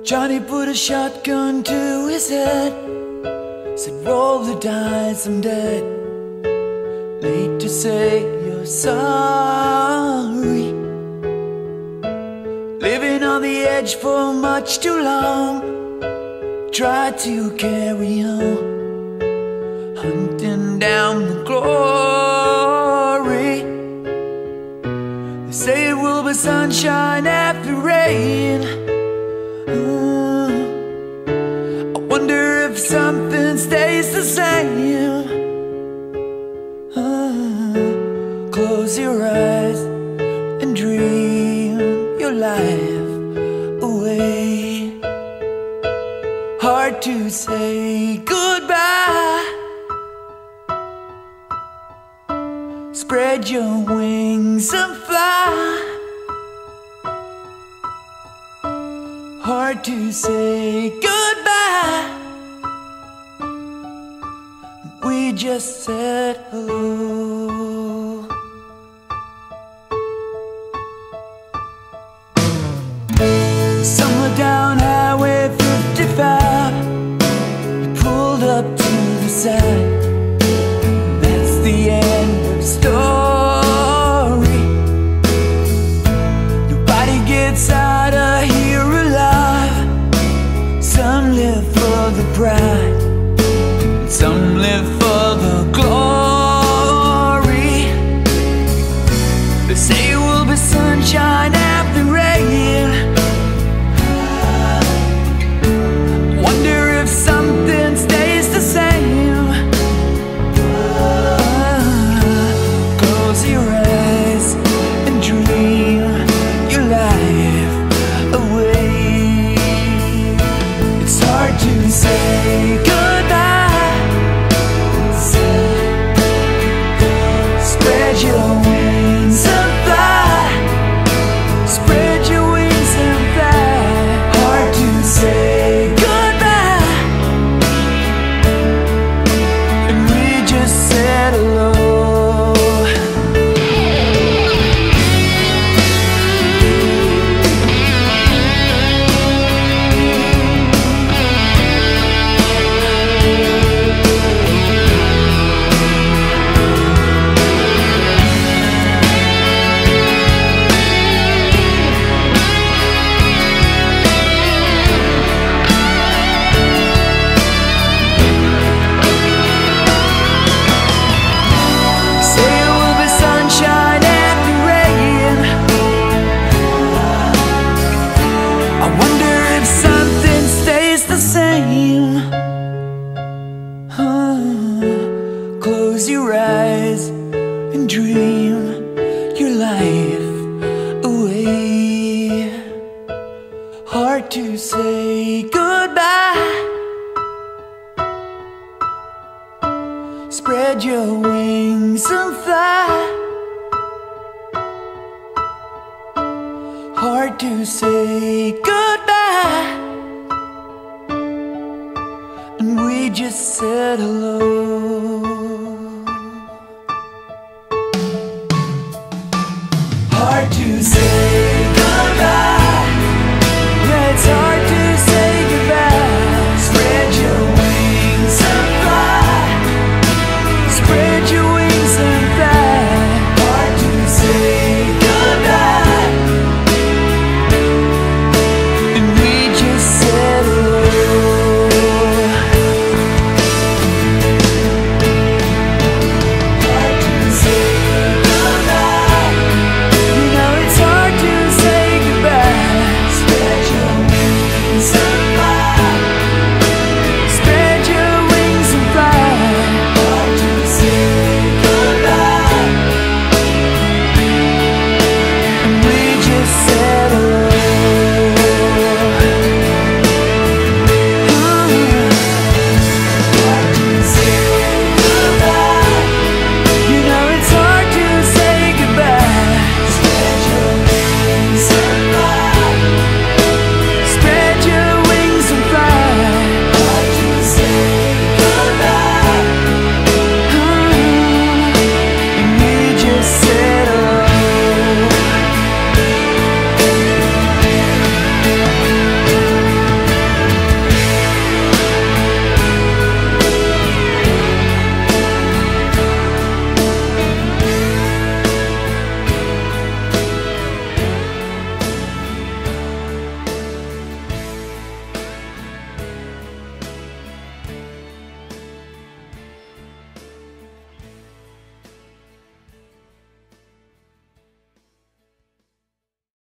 Johnny put a shotgun to his head, said roll the dice, I'm dead. Late to say you're sorry. Living on the edge for much too long. Try to carry on, hunting down the glory. They say it will be sunshine after rain. I wonder if something stays the same. Close your eyes and dream your life away. Hard to say goodbye. Spread your wings and fly. Hard to say goodbye. We just said hello. Somewhere down Highway 55, we pulled up to the side. That's the end of the story. Nobody gets out of here alive. Some live for the pride, some live for the glory. They say it will be sunshine after rain. Wonder if something stays the same. Close your eyes and dream your life away. It's hard to say goodbye. Spread your wings and fly. Spread your wings and fly. Hard to say goodbye, and we just said hello. Close your eyes and dream your life away. Hard to say goodbye. Spread your wings and fly. Hard to say goodbye, and we just said hello.